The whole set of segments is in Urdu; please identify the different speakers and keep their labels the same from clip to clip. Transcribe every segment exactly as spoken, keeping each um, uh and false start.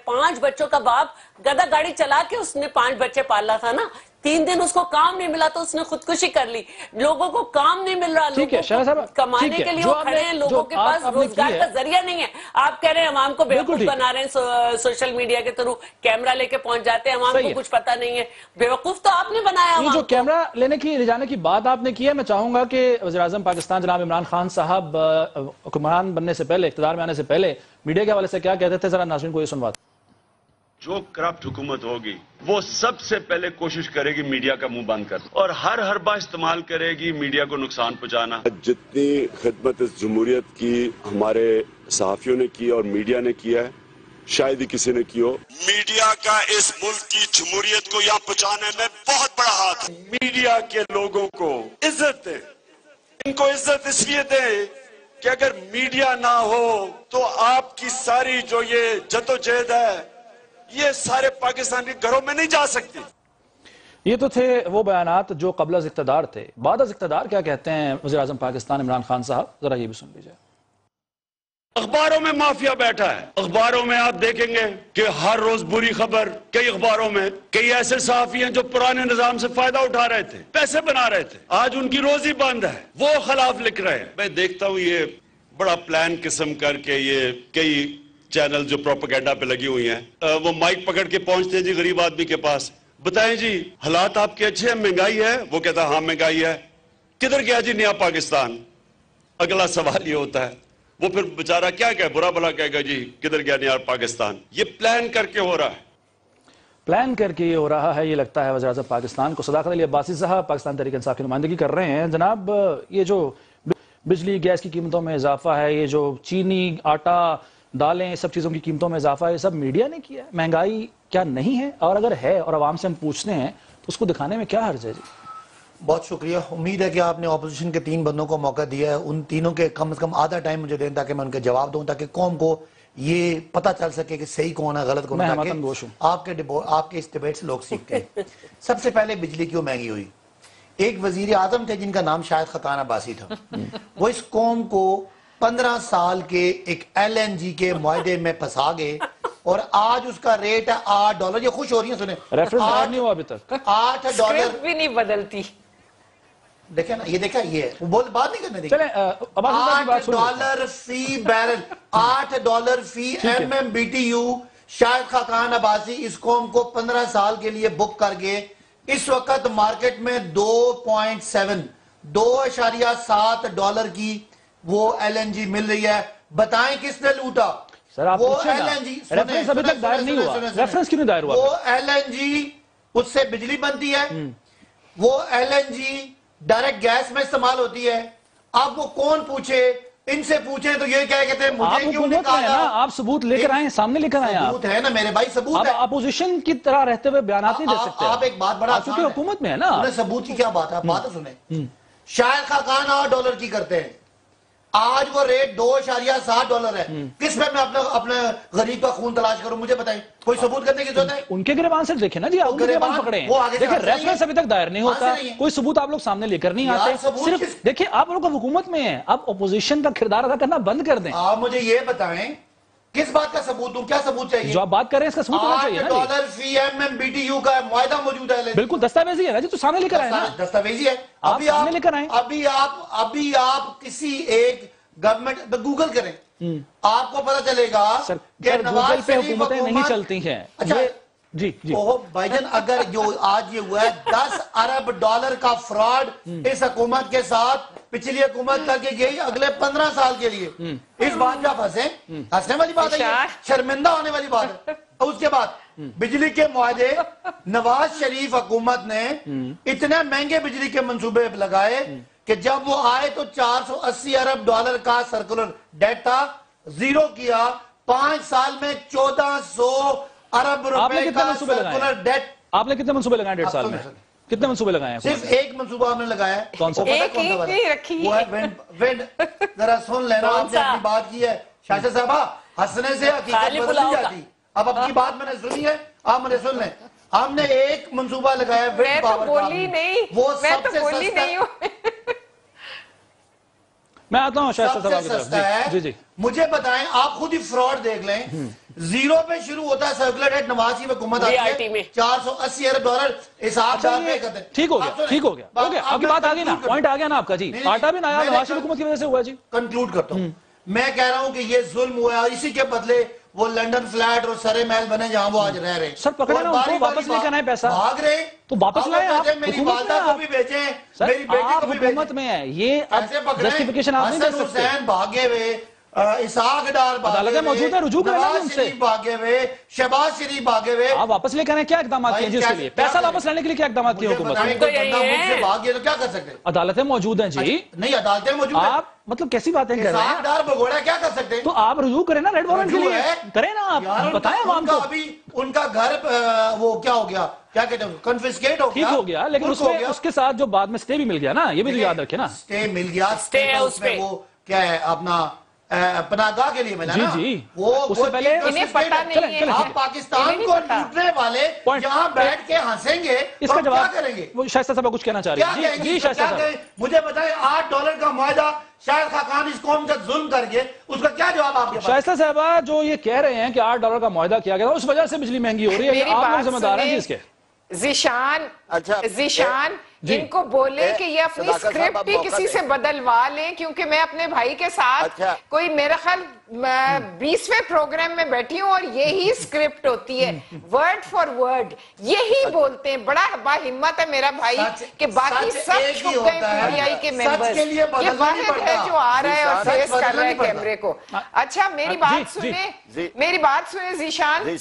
Speaker 1: پانچ بچوں کا باپ گدا گاڑی چلا کے اس نے پانچ بچے پالا تھا نا, تین دن اس کو کام نہیں ملا تو اس نے خودکشی کر لی. لوگوں کو کام نہیں مل رہا, لوگوں کو کمانے کے لیے وہ کھڑے ہیں, لوگوں کے پاس روزگار کا ذریعہ نہیں ہے. آپ کہہ رہے ہیں عوام کو بیوقوف بنا رہے ہیں سوشل میڈیا کے تھرو, کیمرہ لے کے پہنچ جاتے ہیں, عوام کو کچھ پتہ نہیں ہے. بیوقوف تو آپ نے بنایا.
Speaker 2: یہ جو کیمرہ لینے کی لے جانے کی بات آپ نے کی ہے, میں چاہوں گا کہ وزیر اعظم پاکستان جناب عمران خان صاحب حکمران بننے سے پہلے, اقتدار میں آنے سے پہلے میڈیا کے حوالے سے کیا کہتے تھے, ذرا ناظرین کو یہ سنواتے.
Speaker 3: جو کرپٹ حکومت ہوگی وہ سب سے پہلے کوشش کرے گی میڈیا کا منہ بند کر, اور ہر حربہ استعمال کرے گی میڈیا کو نقصان پہنچانا.
Speaker 4: جتنی خدمت جمہوریت کی ہمارے صحافیوں نے کی اور میڈیا نے کیا ہے, شاید ہی کسی نے کی ہو. میڈیا کا اس ملک کی جمہوریت کو یہاں پہنچانے میں بہت بڑا ہاتھ ہے. میڈیا کے لوگوں کو عزت دیں, ان کو عزت اس لیے دیں کہ اگر میڈیا نہ ہو تو آپ کی ساری جو یہ جدوجہد ہے یہ سارے پاکستان کے گھروں میں نہیں جا سکتی.
Speaker 2: یہ تو تھے وہ بیانات جو قبل از اقتدار تھے. بعد از اقتدار کیا کہتے ہیں وزیر اعظم پاکستان عمران خان صاحب, ذرا یہ بھی سن لیجئے.
Speaker 3: اخباروں میں مافیا بیٹھا ہے. اخباروں میں آپ دیکھیں گے کہ ہر روز بری خبر, کئی اخباروں میں کئی ایسے صحافی ہیں جو پرانے نظام سے فائدہ اٹھا رہے تھے, پیسے بنا رہے تھے, آج ان کی روزی بند ہے, وہ خلاف لکھ رہے ہیں. میں دیکھتا ہوں یہ بڑا پلان قسم کر کے یہ کئی چینل جو پروپیگنڈا پہ لگی ہوئی ہیں, وہ مائک پکڑ کے پہنچتے ہیں جی غریب آدمی کے پاس, بتائیں جی حالات آپ کے اچھے ہیں, مہنگائی ہے, وہ کہتا ہے ہاں مہنگائی ہے, کدھر گیا جی نیا پاکستان. اگلا سوال یہ ہوتا ہے, وہ پھر بیچارہ کیا کہے, برا بھلا کہے گا جی کدھر گیا نیا پاکستان. یہ پلان کر کے ہو رہا ہے,
Speaker 2: پلان کر کے یہ ہو رہا ہے. یہ لگتا ہے وزیر اعظم پاکستان کو. صداقت علی عباسی صاحب پاکستان تحریک انصاف کی نمائندگی کر رہے ہیں. جناب یہ جو بجلی گیس کی قیمتوں میں اضافہ ہے, یہ جو چینی آٹا دالیں سب چیزوں کی قیمتوں میں اضافہ ہے, یہ سب میڈیا نے کیا ہے. مہنگائی کیا نہیں ہے, اور اگر ہے اور عوام سے ہم پوچھتے ہیں تو اس کو دکھانے میں کیا حرج ہے جی؟
Speaker 5: بہت شکریہ. امید ہے کہ آپ نے اپوزیشن کے تین بندوں کو موقع دیا ہے, ان تینوں کے کم از کم آدھا ٹائم مجھے دیں تاکہ میں ان کے جواب دوں, تاکہ قوم کو یہ پتہ چل سکے کہ صحیح کون ہے غلط کون ہے, تاکہ آپ کے آپ کے اس ڈیبیٹ سے لوگ سیکھتے ہیں. سب سے پہلے بجلی کیوں مہنگی ہوئی. ایک وزیر اعظم تھے جن کا نام شاید خقان عباسی تھا, وہ اس قوم کو پندرہ سال کے ایک ایل این جی کے معاہدے میں پھنسا گئے, اور آج اس کا ریٹ ہے آٹھ ڈالر. یہ خوش ہو رہی ہیں سنیں,
Speaker 2: ریفرنس نہیں ہوا ابھی تک,
Speaker 5: آٹھ ڈالر
Speaker 1: بھی نہیں بدلتی.
Speaker 5: دیکھیں نا, یہ دیکھیں, یہ بول بات نہیں کرنے
Speaker 2: چلیں
Speaker 5: آٹھ ڈالر فی بیرل, آٹھ ڈالر فی M M B T U. شاید خقان عباسی اس قوم کو پندرہ سال کے لیے بک کر گئے. اس وقت مارکیٹ میں دو پوائنٹ سیون دو اشاریہ سات ڈالر کی وہ ایل این جی مل رہی ہے. بتائیں کس نے لوٹا؟ وہ ایل این جی
Speaker 2: ریفرنس ابھی تک دائر نہیں ہوا. ریفرنس کیوں نہیں دائر ہوا؟
Speaker 5: وہ ایل این جی, اس سے بجلی بنتی ہے, وہ L N G direct gas میں استعمال ہوتی ہے. اب وہ کون پوچھے, ان سے پوچھیں تو یہ کیا کہتے ہیں مجھے کیوں نکالا.
Speaker 2: آپ ثبوت لے کر آئیں, سامنے لے کر آئیں.
Speaker 5: ثبوت ہے نا میرے بھائی, ثبوت ہے.
Speaker 2: آپ اپوزیشن کی طرح رہتے ہوئے بیانات نہیں دے سکتے.
Speaker 5: آپ ایک بات بڑا
Speaker 2: چونکہ حکومت میں ہے نا,
Speaker 5: انہیں ثبوت کی کیا بات ہے, آپ بات سنیں. شاید خقان آٹھ ڈالر کی کرتے ہیں, آج وہ ریٹ دو اشاریہ سات ڈالر ہے. کس میں میں اپنا اپنے غریب کا خون تلاش کروں, مجھے بتائیں, کوئی ثبوت کرنے کی ضرورت ہے؟
Speaker 2: ان کے گریبان سے دیکھیں نا جی, آپ گریبان پکڑے ہیں. دیکھیں ریفرنس ابھی تک دائر نہیں ہوتا, کوئی ثبوت آپ لوگ سامنے لے کر نہیں آتے. صرف دیکھیں آپ لوگ حکومت میں ہیں, آپ اپوزیشن کا کردار ادا کرنا بند کر دیں.
Speaker 5: آپ مجھے یہ بتائیں کس بات کا ثبوت دوں, کیا ثبوت چاہیے؟
Speaker 2: جو آپ بات کر رہے ہیں اس کا ثبوت ہونا چاہیے نا.
Speaker 5: آٹھ ڈالر فی M M B T U کا معاہدہ موجود ہے.
Speaker 2: بالکل دستاویزی ہے نا جی, تو سامنے لے کر آئیں نا.
Speaker 5: دستاویزی ہے.
Speaker 2: آپ سامنے لے کر آئیں.
Speaker 5: ابھی آپ ابھی آپ کسی ایک گورنمنٹ گوگل کریں, آپ کو پتہ چلے گا کہ
Speaker 2: گوگل پہ حکومتیں نہیں چلتی ہیں.
Speaker 5: اچھا
Speaker 2: جی جی
Speaker 5: بھائی جان, اگر جو آج یہ ہوا ہے دس ارب ڈالر کا فراڈ اس حکومت کے ساتھ, پچھلی حکومت کر کے گئی اگلے پندرہ سال کے لیے, اس بات کا پھنسے, ہنسنے والی بات ہے, شرمندہ ہونے والی بات ہے. اس کے بعد بجلی کے معاہدے, نواز شریف حکومت نے اتنے مہنگے بجلی کے منصوبے لگائے کہ جب وہ آئے تو چار سو اسی ارب ڈالر کا سرکولر ڈیٹ تھا, زیرو کیا, پانچ سال میں چودہ سو ارب روپے کا سرکولر ڈیٹ.
Speaker 2: آپ نے کتنے منصوبے لگائے ڈیڑھ سال میں؟ کتنے منصوبے لگائے ہیں؟
Speaker 5: صرف ایک منصوبہ ہم نے لگایا ہے.
Speaker 2: کون سا؟
Speaker 1: ایک ایک نہیں رکھی ہے,
Speaker 5: وہ ہے وینڈ. وینڈ ذرا سن لینا, آپ نے اپنی بات کی ہے شاشہ صاحبہ, ہنسنے سے حقیقت بدل نہیں جاتی. اب اب کی بات میں نے سنی ہے, آپ مجھے سن لیں. ہم نے ایک منصوبہ لگایا ہے وینڈ پاور کا, وہ سب سے سستا.
Speaker 2: میں آتا ہوں شاید
Speaker 5: سب سے سستا ہے. مجھے بتائیں آپ خود ہی فراڈ دیکھ لیں, زیرو پہ شروع ہوتا ہے سرکولر ریٹ, نواز شریف حکومت آتی ہے چار سو اسی ارب ڈالر حساب دار پہ کرتے ہیں.
Speaker 2: ٹھیک ہو گیا, ٹھیک ہو گیا, ہو گیا, آپ کی بات آگئی نا, پوائنٹ آ گیا نا آپ کا جی, آٹا بھی نایا نواز شریف حکومت کی وجہ سے ہوا جی.
Speaker 5: کنکلوڈ کرتا ہوں, میں کہہ رہا ہوں کہ یہ ظلم ہوا ہے اور اسی کے بدلے وہ لنڈن فلیٹ اور سرے محل بنے جہاں وہ آج رہ رہے ہیں.
Speaker 2: سر پکڑے نا ان کو, واپس لے کے آئے پیسہ,
Speaker 5: بھاگ رہے
Speaker 2: تو واپس لائے آپ,
Speaker 5: میری والدہ کو بھی بیچیں, میری بیٹی کو بھی بیچیں.
Speaker 2: حکومت میں ہے یہ, جسٹیفیکیشن آپ نہیں دے سکتے.
Speaker 5: حسن حسین بھاگے ہوئے, اسحاق ڈار بھاگے ہوئے,
Speaker 2: موجود ہے, رجوع کریں
Speaker 5: نواز شریف بھاگے ہوئے, شہباز شریف بھاگے ہوئے.
Speaker 2: آپ واپس لے کریں, کیا اقدامات کیے جی اس کے لیے, پیسہ واپس لینے کے لیے کیا اقدامات کیے حکومت نے؟
Speaker 5: مجھ سے بھاگے تو کیا کر سکتے ہیں؟
Speaker 2: عدالتیں موجود ہیں جی.
Speaker 5: نہیں عدالتیں موجود ہیں,
Speaker 2: آپ مطلب کیسی باتیں کر رہے ہیں؟
Speaker 5: اسحاق ڈار بھگوڑا کیا کر سکتے ہیں؟
Speaker 2: تو آپ رجوع کریں نا ریڈ وارنٹ کے لیے, کریں نا آپ, بتائیں عوام کو.
Speaker 5: ابھی ان کا گھر وہ کیا ہو گیا, کیا کہتے ہیں, کنفسکیٹ ہو گیا,
Speaker 2: ٹھیک ہو گیا, لیکن اس کے ساتھ جو بعد میں سٹے بھی مل گیا نا, یہ بھی تو یاد رکھیں نا.
Speaker 5: سٹے مل گیا, سٹے اس میں وہ کیا ہے اپنا پناہگاہ کے لیے ملا نا, وہ اس سے پہلے
Speaker 1: انہیں پتہ نہیں ہے.
Speaker 5: آپ پاکستان کو لوٹنے والے یہاں بیٹھ کے ہنسیں گے,
Speaker 2: اس کا جواب کیا کریں گے؟ وہ شائستہ صاحب کچھ کہنا چاہ رہی ہیں جی. شائستہ صاحب
Speaker 5: مجھے بتائیں, آٹھ ڈالر کا معاہدہ شاہد خاقان اس قوم کا ظلم کر کے, اس کا کیا جواب آپ کے پاس؟
Speaker 2: شائستہ صاحبہ جو یہ کہہ رہے ہیں کہ آٹھ ڈالر کا معاہدہ کیا گیا اس وجہ سے بجلی مہنگی ہو رہی ہے, آپ لوگ ذمہ دار ہیں جی اس کے.
Speaker 1: ذیشان ذیشان ان کو بولے کہ یہ اپنی سکرپٹ ہی کسی سے بدلوا لیں, کیونکہ میں اپنے بھائی کے ساتھ کوئی میرا خیال بیسویں پروگرام میں بیٹھی ہوں اور یہی سکرپٹ ہوتی ہے, ورڈ فار ورڈ یہی بولتے ہیں. بڑا با ہمت ہے میرا بھائی کہ باقی سب چھپ گئے پی ٹی آئی کے ممبرز, یہ واحد ہے جو آ رہا ہے اور فیس کر رہا ہے کیمرے کو. اچھا میری بات سنیں, میری بات سنیں ذیشان,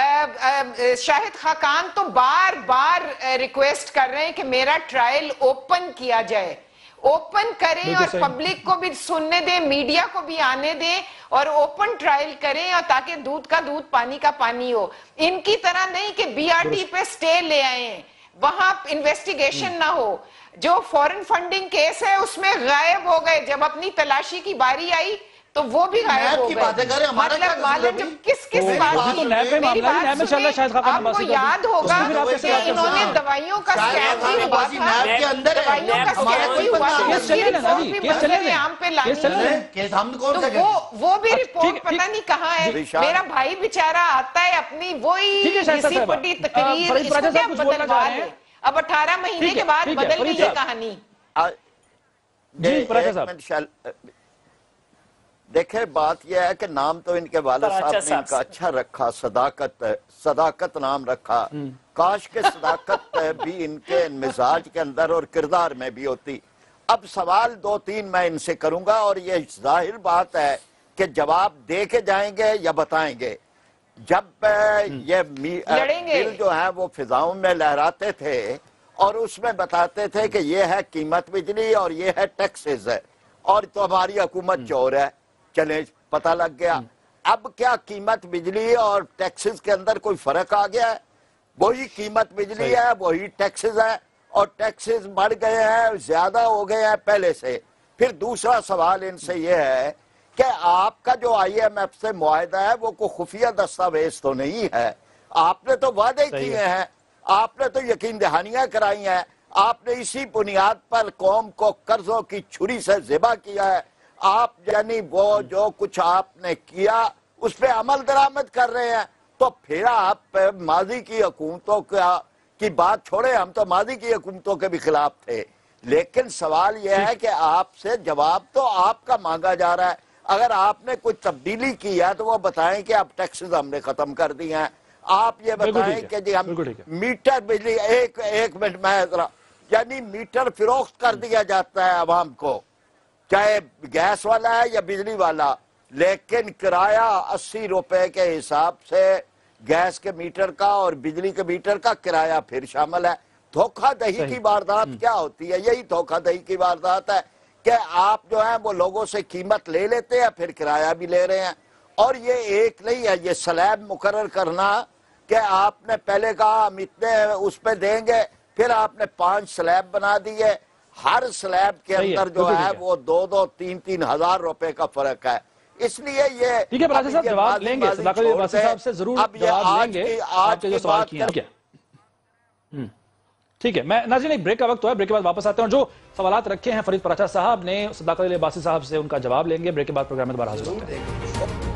Speaker 1: شاہد خاقان تو بار بار ریکویسٹ کر رہے ہیں کہ میرا ٹرائل اوپن کیا جائے, اوپن کریں اور پبلک کو بھی سننے دیں, میڈیا کو بھی آنے دیں اور اوپن ٹرائل کریں, اور تاکہ دودھ کا دودھ پانی کا پانی ہو. ان کی طرح نہیں کہ بی آر ٹی پہ سٹے لے آئیں, وہاں انویسٹیگیشن نہ ہو. جو فورن فنڈنگ کیس ہے اس میں غائب ہو گئے, جب اپنی تلاشی کی باری آئی تو وہ بھی غائب ہو گئے. مطلب معلوم جب کس کس بات میری بات سنیں, آپ کو یاد ہوگا کہ انہوں نے دوائیوں کا سکیم بھی ہوا تھا, دوائیوں کا سکیم بھی ہوا تھا, اس کی رپورٹ بھی مسجد عام پہ لانی ہے, وہ بھی رپورٹ پتہ نہیں کہاں ہے. میرا بھائی بیچارہ آتا ہے اپنی وہی گھسی پٹی تقریر, اس کو کیا بدلوا لے, اب اٹھارہ مہینے کے بعد بدل گئی یہ کہانی.
Speaker 6: دیکھیں بات یہ ہے کہ نام تو ان کے والد صاحب نے ان کا اچھا رکھا, صداقت, صداقت نام رکھا. کاش کے صداقت بھی ان کے مزاج کے اندر اور کردار میں بھی ہوتی. اب سوال دو تین میں ان سے کروں گا اور یہ ظاہر بات ہے کہ جواب دے کے جائیں گے یا بتائیں گے. جب یہ بل جو ہے وہ فضاؤں میں لہراتے تھے اور اس میں بتاتے تھے کہ یہ ہے قیمت بجلی اور یہ ہے ٹیکسز ہے اور تو ہماری حکومت چور ہے, چلیں پتہ لگ گیا. اب کیا قیمت بجلی اور ٹیکسز کے اندر کوئی فرق آ گیا ہے؟ وہی قیمت بجلی ہے, وہی ٹیکسز ہے, اور ٹیکسز بڑھ گئے ہیں, زیادہ ہو گئے ہیں پہلے سے. پھر دوسرا سوال ان سے یہ ہے کہ آپ کا جو آئی ایم ایف سے معاہدہ ہے وہ کوئی خفیہ دستاویز تو نہیں ہے, آپ نے تو وعدے کیے ہیں, آپ نے تو یقین دہانیاں کرائی ہیں, آپ نے اسی بنیاد پر قوم کو قرضوں کی چھری سے ذبح کیا ہے. آپ یعنی وہ جو کچھ آپ نے کیا اس پہ عمل درآمد کر رہے ہیں, تو پھر آپ ماضی کی حکومتوں کی بات چھوڑے, ہم تو ماضی کی حکومتوں کے بھی خلاف تھے, لیکن سوال یہ ہے کہ آپ سے جواب تو آپ کا مانگا جا رہا ہے. اگر آپ نے کوئی تبدیلی کی ہے تو وہ بتائیں کہ اب ٹیکسز ہم نے ختم کر دی ہیں. آپ یہ بتائیں کہ جی ہم میٹر بجلی, ایک ایک منٹ میں ذرا, یعنی میٹر فروخت کر دیا جاتا ہے عوام کو, چاہے گیس والا ہے یا بجلی والا, لیکن کرایہ اسی روپے کے حساب سے گیس کے میٹر کا اور بجلی کے میٹر کا کرایہ پھر شامل ہے. دھوکہ دہی کی واردات کیا ہوتی ہے؟ یہی دھوکہ دہی کی واردات ہے کہ آپ جو ہیں وہ لوگوں سے قیمت لے لیتے ہیں پھر کرایہ بھی لے رہے ہیں. اور یہ ایک نہیں ہے, یہ سلیب مقرر کرنا کہ آپ نے پہلے کہا ہم اتنے اس پہ دیں گے, پھر آپ نے پانچ سلیب بنا دیے, ہر سلیب کے اندر جو ہے وہ دو دو تین تین ہزار روپے کا فرق ہے. اس لیے یہ
Speaker 2: ٹھیک ہے براسی صاحب جواب لیں گے, صداقت براسی صاحب سے ضرور جواب لیں گے آپ کے جو سوال کیا. ٹھیک ہے، میں ناظرین ایک بریک کا وقت ہوا ہے، بریک کے بعد واپس آتے ہیں اور جو سوالات رکھے ہیں فرید پراچا صاحب نے صداقت علی عباسی صاحب سے ان کا جواب لیں گے۔ بریک کے بعد پروگرام میں دوبارہ حاضر ہوتے ہیں۔